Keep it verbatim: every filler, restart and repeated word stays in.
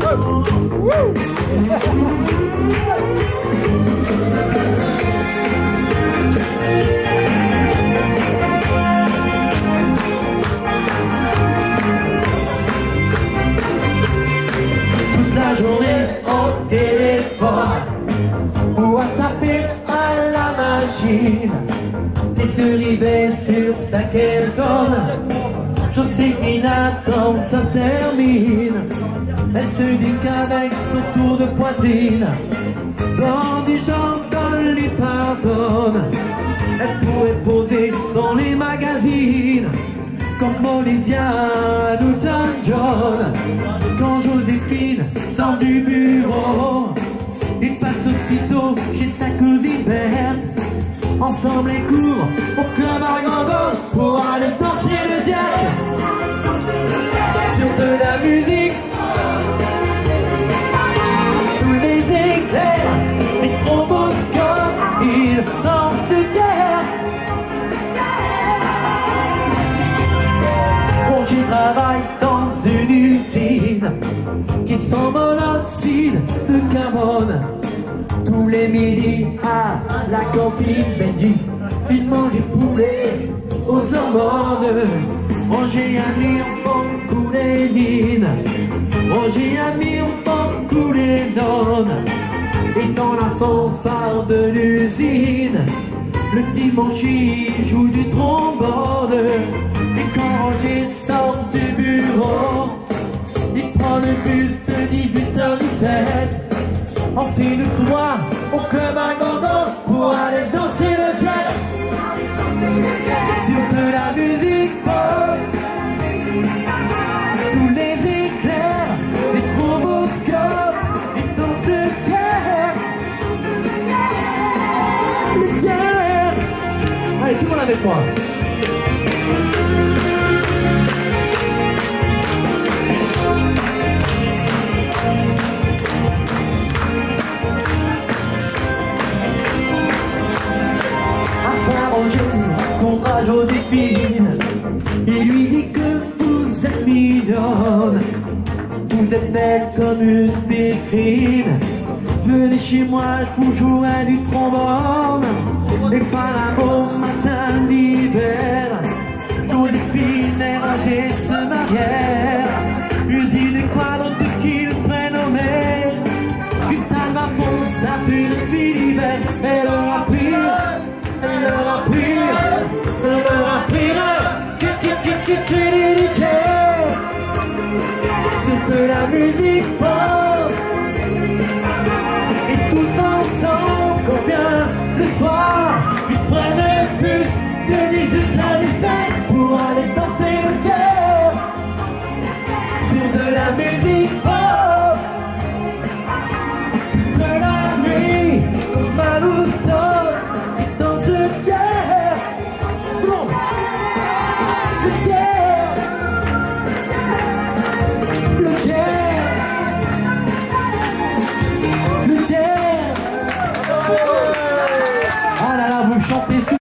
Toute la journée au téléphone ou à taper à la machine. T'es surrivé sur sa qu'elle donne. Joséphine attend que ça termine. Elle se dit qu'avec son tour de poitrine, dans du genre qu'on lui pardonne, elle pourrait poser dans les magazines comme Olivia Newton-John. Quand Joséphine sort du bureau, il passe aussitôt chez sa cousine Berthe. Ensemble les cours au club Argando pour aller danser le jack sur de la musique, sous les éclairs, les stroboscopes, ils dansent le jack. Bon, j'y travaille dans une usine qui sent monoxyde de carbone. Tous les midis à la cantine Benji, il mange du poulet aux hormones. Oh, j'ai admire beaucoup les mines, oh, j'ai admire beaucoup les nonnes. Et dans la fanfare de l'usine, le dimanche il joue du trombone. Et quand Roger sort du bureau, il prend le bus de dix-huit heures dix-sept. Enseigne-toi au club Argando pour aller danser le jet sur de la musique pop, sous les éclairs, les stroboscopes, et dansent le jet, le jet. Allez, tout le monde avec moi. Je rencontre à Joséphine, il lui dit que vous êtes mignonne, vous êtes belle comme une pétrine. Venez chez moi, je vous jouerai du trombone. Et par un beau matin d'hiver, Joséphine et Roger se marièrent.